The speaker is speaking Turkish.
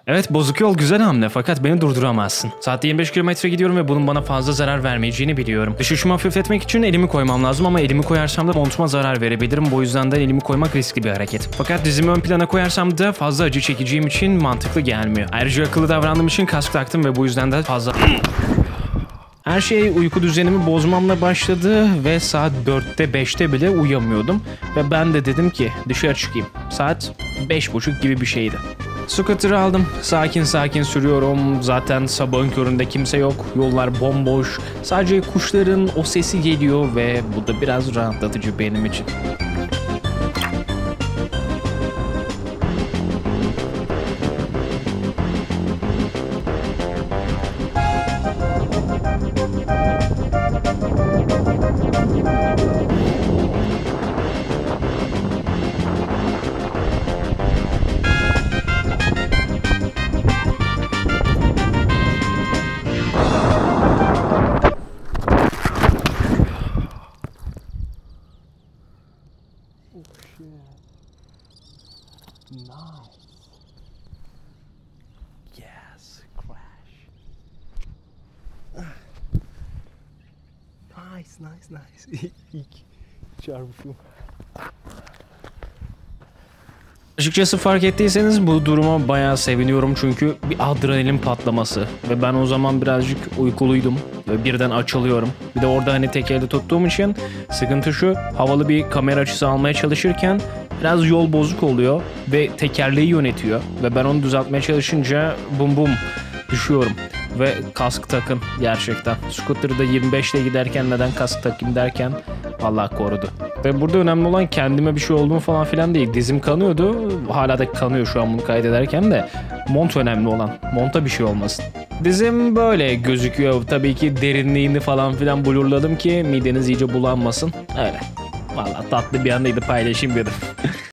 Evet, bozuk yol güzel hamle fakat beni durduramazsın. Saatte 25 kilometre gidiyorum ve bunun bana fazla zarar vermeyeceğini biliyorum. Düşüşümü hafifletmek için elimi koymam lazım ama elimi koyarsam da montuma zarar verebilirim. Bu yüzden de elimi koymak riskli bir hareket. Fakat dizimi ön plana koyarsam da fazla acı çekeceğim için mantıklı gelmiyor. Ayrıca akıllı davrandığım için kask taktım ve bu yüzden de fazla... Her şey uyku düzenimi bozmamla başladı ve saat 4'te 5'te bile uyuyamıyordum. Ve ben de dedim ki dışarı çıkayım. Saat 5:30 gibi bir şeydi. Scooter'ı aldım. Sakin sakin sürüyorum. Zaten sabahın köründe kimse yok. Yollar bomboş. Sadece kuşların o sesi geliyor ve bu da biraz rahatlatıcı benim için. Nice. Yes, crash. Nice. İlk çarpışım. Açıkçası fark ettiyseniz bu duruma bayağı seviniyorum çünkü bir adrenalin patlaması ve ben o zaman birazcık uykuluydum ve birden açılıyorum. Bir de orada hani tek elde tuttuğum için sıkıntı şu, havalı bir kamera açısı almaya çalışırken biraz yol bozuk oluyor ve tekerleği yönetiyor ve ben onu düzeltmeye çalışınca bum bum düşüyorum. Ve kask takın gerçekten. Scooter'da 25 ile giderken neden kask takayım derken Allah korudu. Ve burada önemli olan kendime bir şey oldu mu falan filan değil. Dizim kanıyordu. Hala da kanıyor şu an bunu kaydederken de. Mont önemli olan. Monta bir şey olmasın. Dizim böyle gözüküyor. Tabii ki derinliğini falan filan blurladım ki mideniz iyice bulanmasın. Öyle. Vallahi tatlı bir anıydı, paylaşayım dedim.